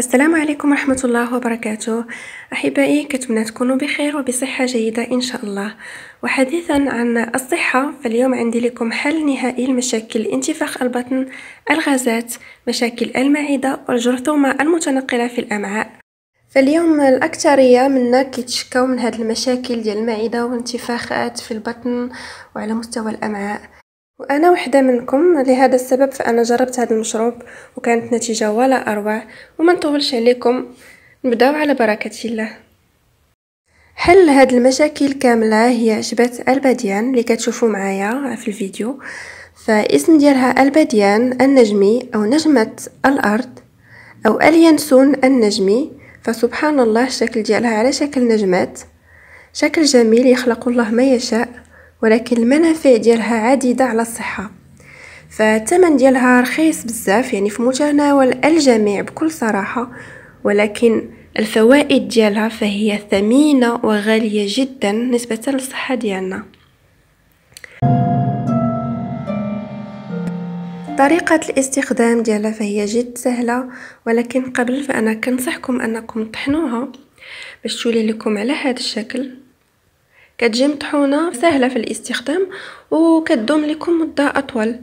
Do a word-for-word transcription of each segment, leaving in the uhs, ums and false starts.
السلام عليكم ورحمة الله وبركاته. أحبائي، كنتمنى تكونوا بخير وبصحة جيدة إن شاء الله. وحديثا عن الصحة، فاليوم عندي لكم حل نهائي لمشاكل انتفاخ البطن، الغازات، مشاكل المعدة والجرثومة المتنقلة في الأمعاء. فاليوم الأكثرية منا كيتشكاو من هذه المشاكل ديال المعدة وانتفاخات في البطن وعلى مستوى الأمعاء، وأنا وحدة منكم. لهذا السبب فأنا جربت هذا المشروب وكانت نتيجة ولا أروع. وما نطولش عليكم، نبداو على بركة الله. حل هاد المشاكل كاملة هي عشبة البديان اللي كتشوفوا معايا في الفيديو. فاسم ديالها البديان النجمي أو نجمة الأرض أو اليانسون النجمي. فسبحان الله الشكل ديالها على شكل نجمات، شكل جميل يخلق الله ما يشاء، ولكن المنافع ديالها عديدة على الصحة. فالثمن ديالها رخيص بزاف، يعني في متناول الجميع بكل صراحة، ولكن الفوائد ديالها فهي ثمينة وغالية جدا نسبة للصحة ديالنا. طريقة الاستخدام ديالها فهي جد سهلة، ولكن قبل فأنا كنصحكم أنكم تطحنوها باش تولي لكم على هذا الشكل. كتجي مطحونة سهلة في الاستخدام وكتدوم لكم مدة أطول.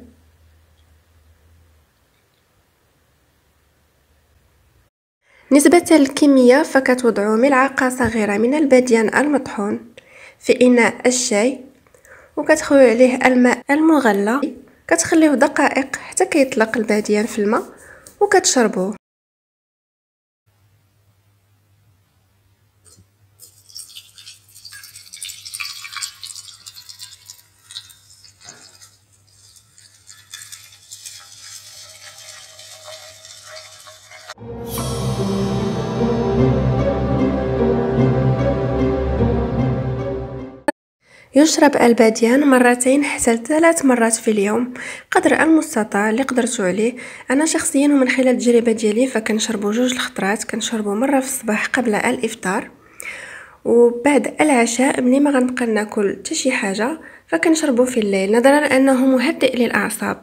نسبة الكمية فكتوضعوا ملعقة صغيرة من البديان المطحون في إناء الشاي، وكتخلوا عليه الماء المغلى، كتخليه دقائق حتى كيطلق البديان في الماء وكتشربوه. يشرب البديان مرتين حتى ثلاث مرات في اليوم قدر المستطاع اللي قدرتوا عليه. انا شخصيا ومن خلال التجربه ديالي فكنشربوا جوج الخطرات، كنشربوا مره في الصباح قبل الافطار، وبعد العشاء ملي ما غنبقى ناكل حتى شي حاجه فكنشربوا في الليل، نظرا لانه مهدئ للاعصاب.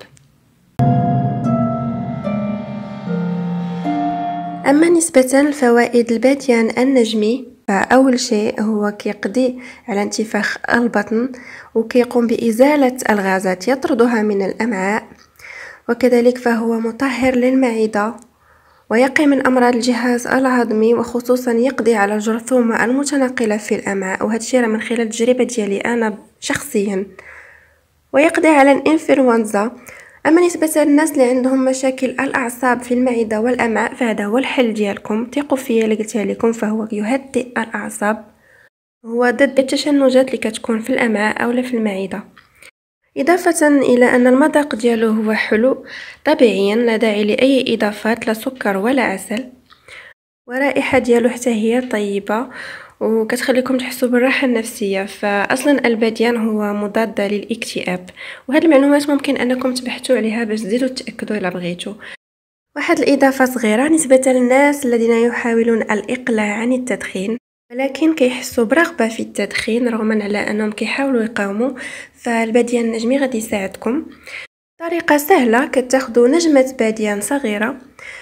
اما نسبه لفوائد البديان النجمي، فأول شيء هو كيقضي على انتفاخ البطن وكيقوم بإزالة الغازات يطردها من الأمعاء، وكذلك فهو مطهر للمعدة ويقي من أمراض الجهاز الهضمي، وخصوصا يقضي على الجرثومة المتنقلة في الأمعاء، وهذا الشيء من خلال التجربة ديالي أنا شخصيا، ويقضي على الإنفلونزا. أما نسبة الناس اللي عندهم مشاكل الأعصاب في المعدة والأمعاء فهذا هو الحل ديالكم، ثقوا فيا اللي قلتها لكم، فهو يهدئ الأعصاب، هو ضد التشنجات اللي كتكون في الأمعاء أو في المعدة. إضافة إلى أن المذاق ديالو هو حلو طبيعيا، لا داعي لأي إضافات لا سكر ولا عسل، ورائحة ديالو حتى هي طيبة وكتخليكم تحسوا بالراحة النفسية. فأصلا البديان هو مضاد للاكتئاب، وهذه المعلومات ممكن أنكم تبحثوا عليها باش تزيدوا تأكدوا إلا بغيتوا. واحد الإضافة صغيرة نسبة للناس الذين يحاولون الإقلاع عن التدخين ولكن كيحسوا برغبة في التدخين رغما على أنهم كيحاولوا يقاوموا، فالبديان النجمي غادي يساعدكم. طريقة سهلة، كتاخدوا نجمة بديان صغيرة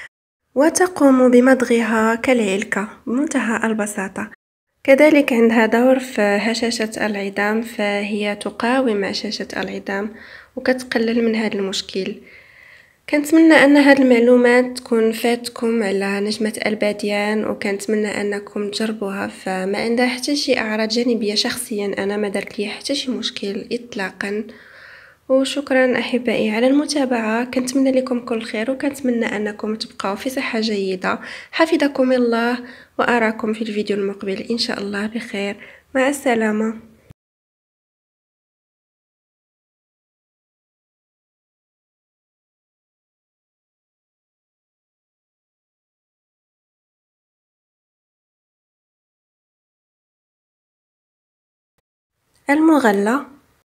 وتقوم بمضغها كالعلكة بمنتهى البساطة. كذلك عندها دور في هشاشة العظام، فهي تقاوم هشاشة العظام وكتقلل من هذا المشكل. كنتمنى ان هاد المعلومات تكون فاتكم على نجمة البديان، وكنتمنى انكم تجربوها، فما عندها حتى شي اعراض جانبية. شخصيا انا ما درت لي حتى شي مشكل اطلاقا. وشكرا احبائي على المتابعة، كنتمنى لكم كل خير، وكنتمنى انكم تبقاو في صحة جيدة. حفظكم الله، واراكم في الفيديو المقبل ان شاء الله بخير. مع السلامة. المغلى